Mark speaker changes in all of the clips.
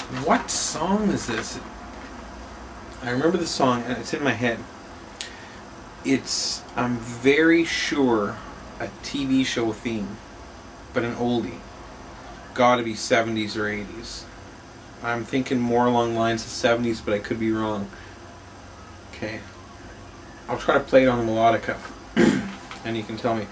Speaker 1: What song is this? I remember the song and it's in my head. It's, I'm very sure, a TV show theme, but an oldie. Gotta be 70s or 80s. I'm thinking more along the lines of 70s, but I could be wrong. Okay. I'll try to play it on the melodica, and you can tell me.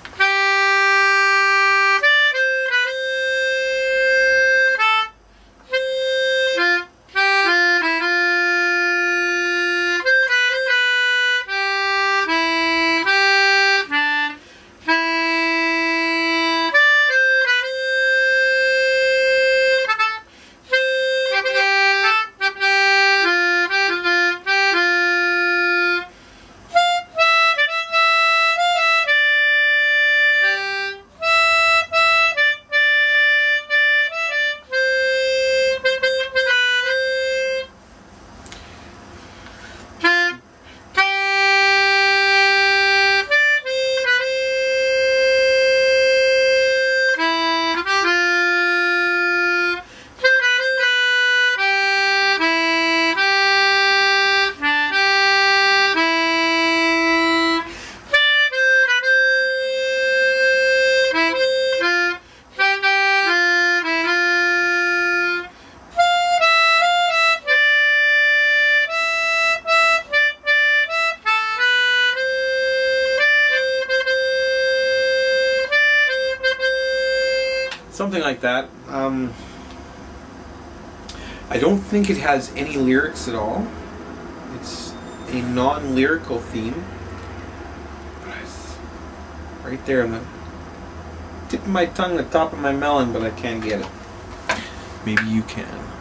Speaker 1: Something like that. I don't think it has any lyrics at all. It's a non-lyrical theme. But it's right there on the tip of my tongue, the top of my melon, but I can't get it. Maybe you can.